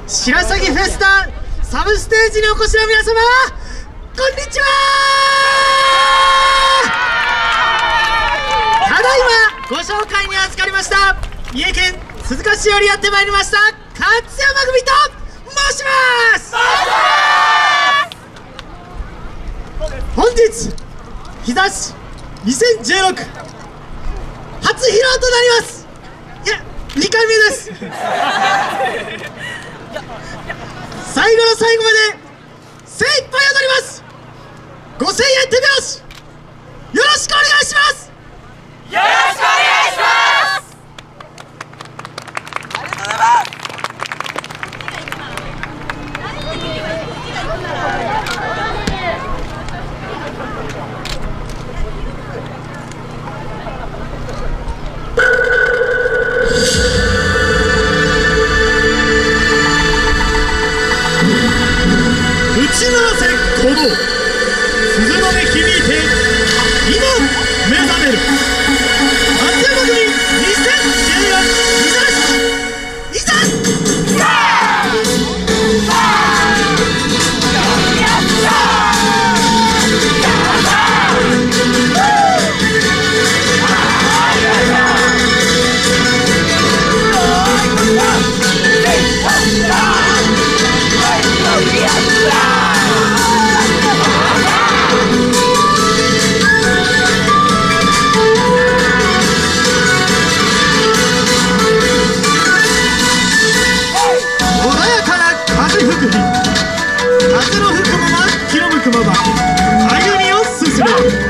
白鷺フェスタサブステージにお越しの皆様、こんにちは。ただいまご紹介に預かりました三重県鈴鹿市よりやってまいりました勝山組と申します。本日日差し2016初披露となります。いや2回目です最後の最後まで精一杯踊ります。5000円手拍子よろしくお願いします。 よろしくお願いします。ありがとうございます。 打ち鳴らせ鼓動、鈴の音響いて今目覚める松山組2014日差しいざ。風の吹くまま気の向くまま歩みを進める。